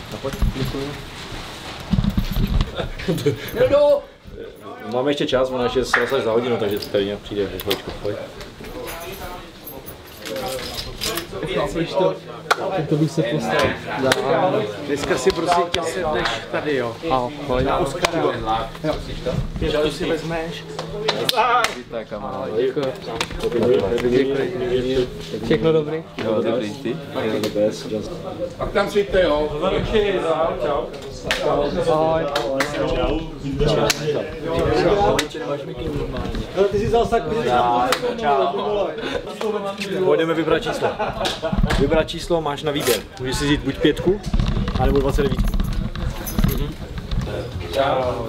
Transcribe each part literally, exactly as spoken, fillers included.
Máme ještě čas, ona ještě se za hodinu, takže stejně přijde v chvíličku. Pojď. Chápeš to? Tak to bych se postavil. Dneska si prosím tě sedneš tady, jo. A pojď na Oskara. Jo. Pětku si vezmeš. Vítej, kamarád. Děkuji. Děkuji. Všechno dobrý? Jo, dobrý, ty? Pak tam přijďte, jo. Čau. Ahoj. Ty jsi vzal saku, že jsi Půjdeme vybrat číslo. Vybrat číslo máš na výběr. Můžeš si vzít buď pětku, anebo dvacet devět. Čau.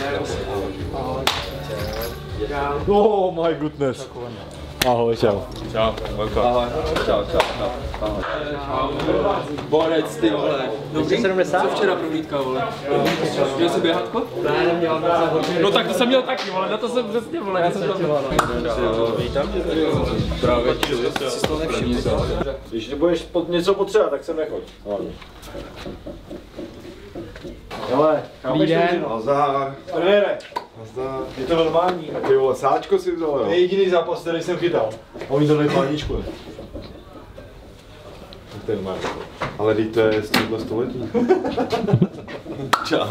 Oh my goodness. Ahoj, čau. Čau, velko. Ahoj, čau, čau, čau. Ahoj. Borec, ty vole. Dobrý sedmdesát? Co včera prohlídka, vole? Měl jsi běhatko? Ne, neměl jsem. No tak to jsem měl taky, vole, na to jsem přesně, vole, já jsem to Vítám tě. právě si to nevšiml. Když budeš něco potřebovat, tak se nechoď. Hele, Dobrý den. Nazdar. Trenére, Nazdar. je to normální. A ty vole, sáčko si vzal, To jo? je jediný zápas, který jsem chytal. A oni to dají pláničku. Ten má. Ale teď to je z tohoto století. Čau.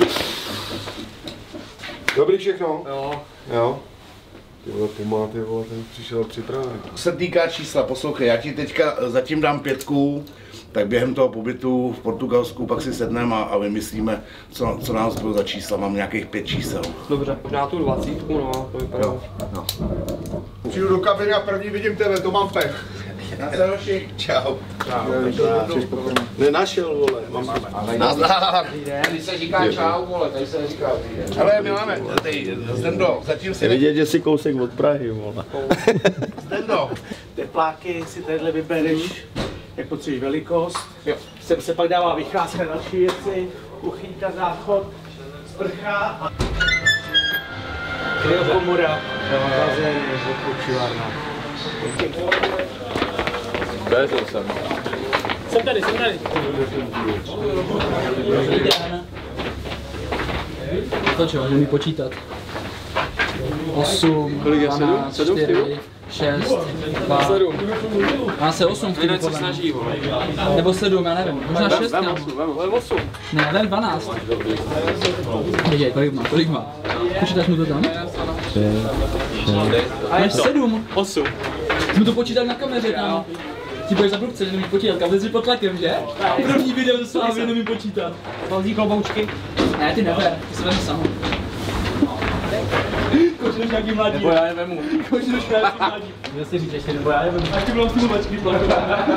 Dobrý všechno? Jo. Jo. Ty vole, Puma, ty vole, ten přišel připravený. Co se týká čísla, poslouchej, já ti teďka zatím dám pětku, tak během toho pobytu v Portugalsku pak si sedneme a, a vymyslíme, co, co nás bylo za čísla. Mám nějakých pět čísel. Dobře, možná tu dvacítku, no, to vypadá. Jo, no. Přijdu do kabiny a první vidím tebe, to mám pech. Čau. Nenašel, vole. Nazdar. Tady se říká čau, vole, tady se neříká dobrý den. Hele, Milane, tady, Zdendo, zatím si... Je vidět, že jsi kousek od Prahy, vole. Zdendo, Tepláky si tadyhle vybereš, jak potřebuješ velikost. Jo. Sem se pak dává vycházka, další věci, kuchyňka, záchod, sprcha a... Kryokomora, bazén, odpočívárna. To je to sam. Jsem tady, jsem tady. To čo, umí počítat. osm, dvanáct, čtyři, šest, dva, sedm. Má se osm, který se snaží, vole. Nebo sedm, já nevím, možná šest, kámo. osm. Ne, vem dvanáct. Viděj, kolik má, kolik má. Počítáš mu to tam? A je sedm. osm. Jsme to počítali na kameře tam. Ty budeš za blbce, že nemůžu počítat, kam jsi pod tlakem, že? První video do Slávy nemůžu počítat. Valzí kloboučky? Ne, ty neber, ty se vezmi sám. Kočneš nějaký mladí. Nebo já je vemu. Kočneš nějaký mladí. Měl si říct ještě, nebo já je vemu. Taky bylo snubačky tlaku.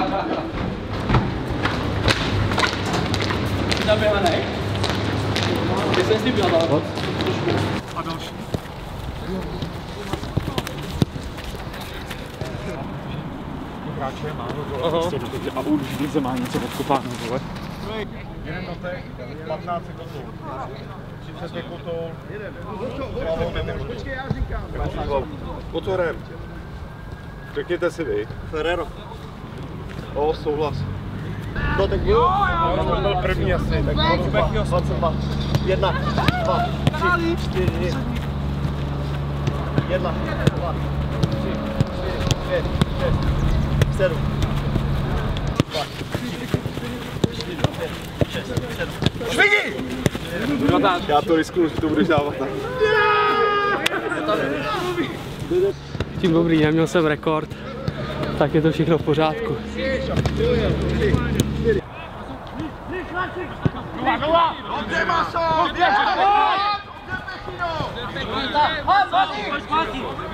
Naběhanej. Ty se jestli byla dál. A další. Hráče má ho a už víc má něco odkopáno, vole. Jeden dotek, patnáct sekundů. třicet sekundů. Počkej, já říkám. Motorem. Řekněte si vy. Ferrero. O, souhlas. No tak jo, já jsem byl první asi, tak dvacet dva. Jedna, dva, tři, čtyři. Jedna, dva, tři, čtyři, pět, šest, sedm. Švigy! Já to riskuju, že to budeš dávat tak. Tím dobrý, neměl jsem rekord, tak je to všechno v pořádku. Dobře, Maso! Dobře, Pechino!